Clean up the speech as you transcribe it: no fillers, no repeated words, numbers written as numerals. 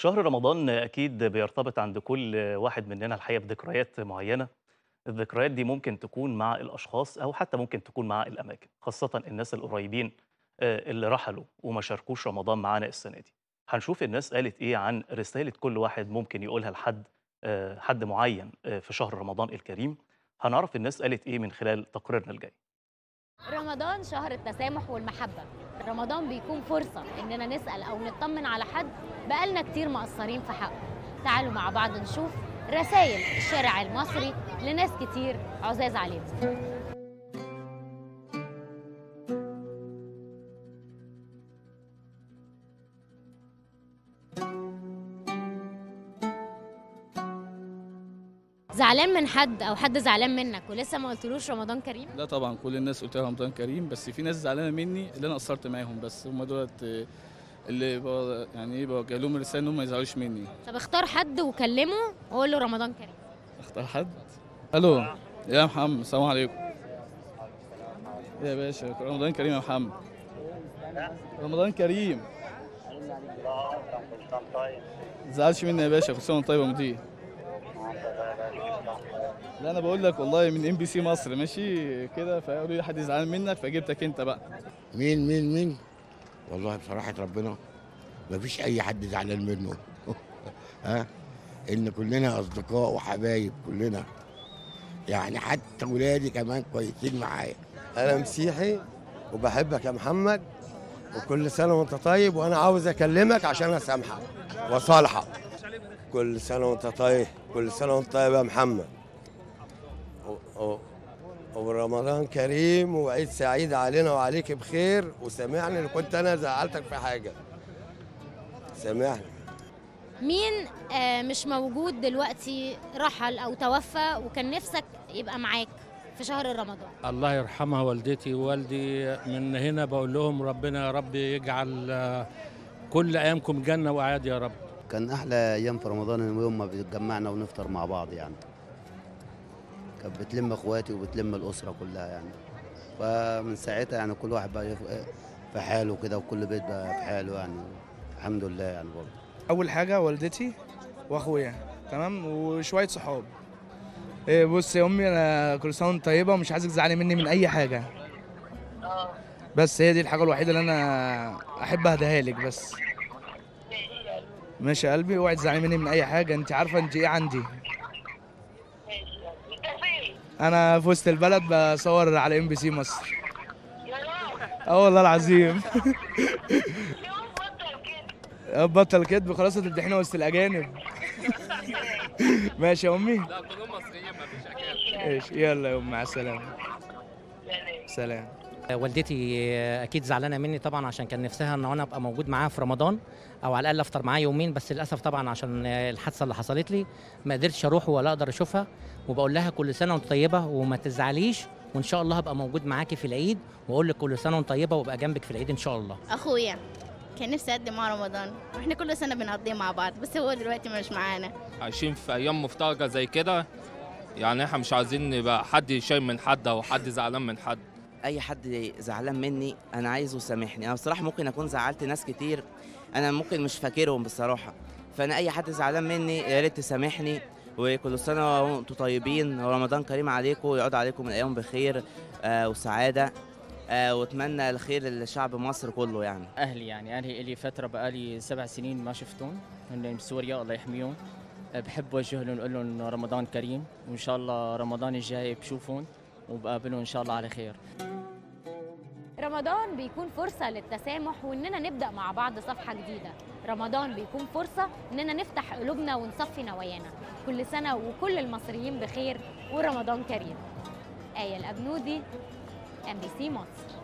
شهر رمضان أكيد بيرتبط عند كل واحد مننا الحقيقة بذكريات معينة. الذكريات دي ممكن تكون مع الأشخاص أو حتى ممكن تكون مع الأماكن، خاصة الناس القريبين اللي رحلوا وما شاركوش رمضان معانا السنة دي. هنشوف الناس قالت إيه عن رسالة كل واحد ممكن يقولها لحد حد معين في شهر رمضان الكريم. هنعرف الناس قالت إيه من خلال تقريرنا الجاي. رمضان شهر التسامح والمحبة. رمضان بيكون فرصة إننا نسأل أو نطمن على حد بقالنا كتير مقصرين في حقه. تعالوا مع بعض نشوف رسائل الشارع المصري لناس كتير عزاز عليهم. زعلان من حد أو حد زعلان منك ولسه ما قلتلوش رمضان كريم؟ لا طبعا كل الناس قلت لها رمضان كريم، بس في ناس زعلانه مني اللي انا قصرت معاهم، بس هم دولت اللي يعني ايه بوجه لهم رساله ان هم ما يزعلوش مني. طب اختار حد وكلمه وقول له رمضان كريم. اختار حد. الو يا محمد، السلام عليكم. يا باشا رمضان كريم يا محمد. رمضان كريم. ما تزعلش مني يا باشا، كل سنه وانت طيب يا مدير. لا انا بقول لك والله من MBC مصر ماشي كده، فقالوا لي حد زعلان منك فجبتك انت بقى. مين والله بصراحة ربنا مفيش أي حد زعلان منه. ها، إن كلنا أصدقاء وحبايب كلنا، يعني حتى ولادي كمان كويسين معايا. أنا مسيحي وبحبك يا محمد، وكل سنة وأنت طيب، وأنا عاوز أكلمك عشان أسامحك وأصالحك. كل سنة وأنت طيب، كل سنة وأنت طيب يا محمد، ورمضان كريم وعيد سعيد علينا وعليك بخير. وسامحني لو كنت أنا زعلتك في حاجة، سامحني. مين مش موجود دلوقتي، رحل أو توفى وكان نفسك يبقى معاك في شهر رمضان؟ الله يرحمها والدتي ووالدي، من هنا بقول لهم ربنا يا رب يجعل كل أيامكم جنة وأعياد يا رب. كان أحلى أيام في رمضان يوم ما بنتجمعنا ونفطر مع بعض، يعني كانت بتلم اخواتي وبتلم الاسره كلها يعني. فمن ساعتها يعني كل واحد بقى في حاله كده، وكل بيت بقى في حاله يعني. الحمد لله يعني. برضه اول حاجه والدتي واخويا، تمام، وشويه صحاب. إيه، بص يا امي، انا كل سنه وانت طيبه ومش عايزك تزعلي مني من اي حاجه. بس هي دي الحاجه الوحيده اللي انا احب اهديها لك بس. ماشي يا قلبي، اوعي تزعلي مني من اي حاجه، انت عارفه انت ايه عندي. أنا في وسط البلد بصور على MBC مصر. والله العظيم. بطل كدب خلاص، هتفضحينا وسط الأجانب. ماشي يا أمي؟ لا كلهم مصريين، مفيش أجانب. ماشي، يلا يا أمي، مع السلامة. سلام. والدتي اكيد زعلانه مني طبعا، عشان كان نفسها ان انا ابقى موجود معاها في رمضان او على الاقل افطر معاها يومين، بس للاسف طبعا عشان الحادثه اللي حصلت لي ما قدرتش اروح ولا اقدر اشوفها. وبقول لها كل سنه وانت طيبه وما تزعليش، وان شاء الله هبقى موجود معاكي في العيد، واقول لك كل سنه وانت طيبه وابقى جنبك في العيد ان شاء الله. اخويا كان نفسي اقضي معاه رمضان، واحنا كل سنه بنقضيه مع بعض، بس هو دلوقتي مش معانا. عايشين في ايام مفترجه زي كده، يعني احنا مش عايزين يبقى حد شايل من حد او حد زعلان من حد. اي حد زعلان مني انا عايزه يسامحني. انا بصراحه ممكن اكون زعلت ناس كتير انا ممكن مش فاكرهم بصراحه، فانا اي حد زعلان مني يا ريت تسامحني. وكل سنه وانتم طيبين ورمضان كريم عليكم، ويعود عليكم الايام بخير وسعاده، واتمنى الخير للشعب مصر كله. يعني اهلي الي فتره بقالي 7 سنين ما شفتهم، هن بسوريا الله يحميهم. بحب اوجه لهم اقول لهم رمضان كريم، وان شاء الله رمضان الجاي بشوفهم وبقابلهم ان شاء الله على خير. رمضان بيكون فرصة للتسامح وإننا نبدأ مع بعض صفحة جديدة. رمضان بيكون فرصة إننا نفتح قلوبنا ونصفي نوايانا. كل سنة وكل المصريين بخير ورمضان كريم. آية الأبنودي، MBC مصر.